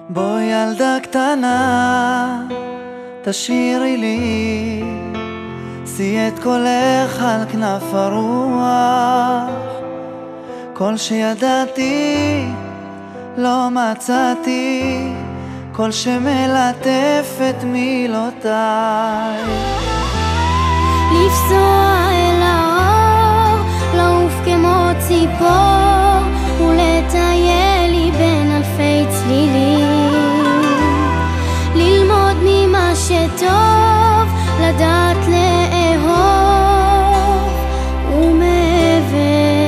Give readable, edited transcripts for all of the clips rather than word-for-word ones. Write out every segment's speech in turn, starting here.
בואי ילדה קטנה, תשאירי לי, שאי את קולך על כנף הרוח. כל שידעתי לא מצאתי, כל שמלטף את מילותיי. לפסוע אל האור, לעוף כמו ציפור, ולטייל לי בין אלפי צלילים, ללמוד ממה שטוב, לדעת לאהוב ומעבר.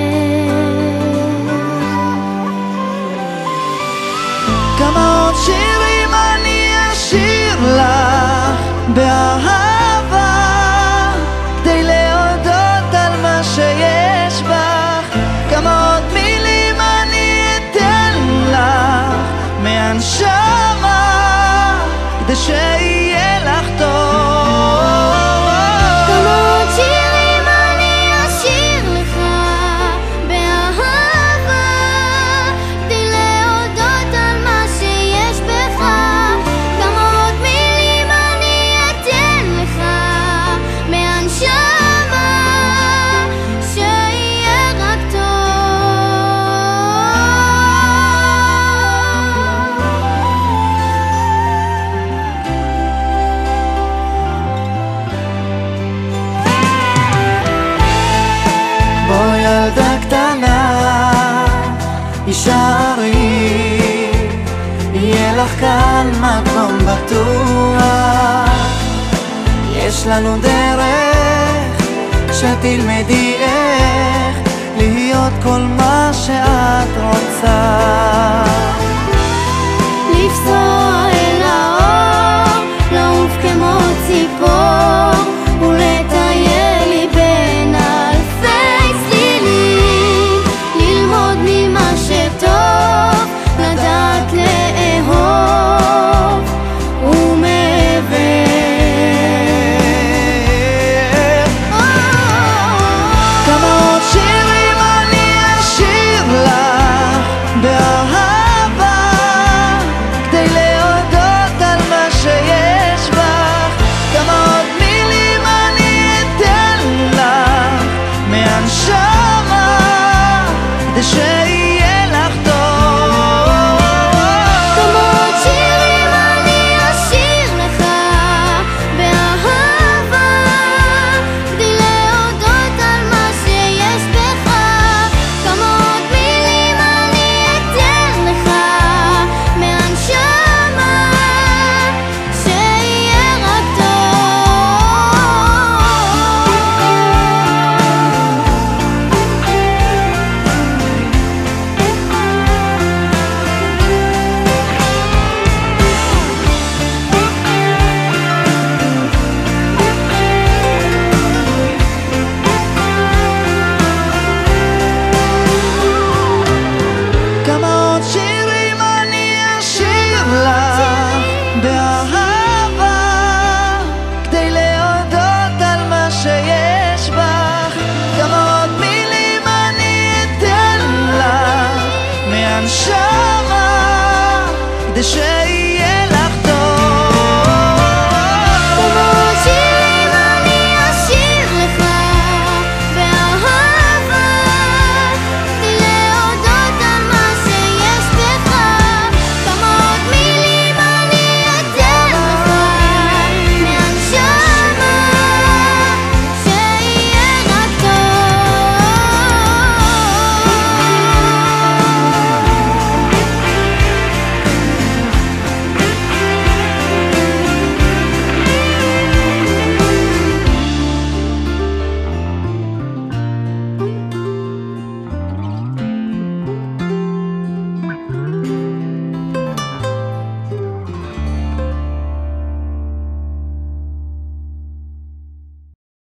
כמה עוד שירים אני אשיר לך באהבה, כדי להודות על מה שיש בך. כמה עוד מילים אני אתן לך מהנשמה, כדי שיהיה לך טוב. כמה עוד שירים אני אשיר לך באהבה, כדי להודות על מה שיש בך. כמה עוד מילים אני אתן לך מהנשמה, שיהיה רק בואי ילדה קטנה, הישארי, יהיה לך כאן מקום בטוח. יש לנו דרך שתלמדי איך להיות כל מה שאת רוצה. לפסוע אל האור, לעוף כמו ציפור, ולטייל לי בין אלפי צלילים, ללמוד ממה שטוב, לדעת לאהוב ומעבר. כמה עוד שירים אני אשיר לך באהבה, כדי להודות על מה שיש בך. כמה עוד מילים אני אתן לך מהנשמה, כדי שיהיה לך טוב. כמה עוד שירים אני אשיר לך באהבה, כדי להודות על מה שיש בך. כמה עוד מילים אני אתן לך מהנשמה, שיהיה רק כמה עוד שירים אני אשיר לך באהבה, כדי להודות על מה שיש בך. כמה עוד מילים אני אתן לך מהנשמה, כדי שיהיה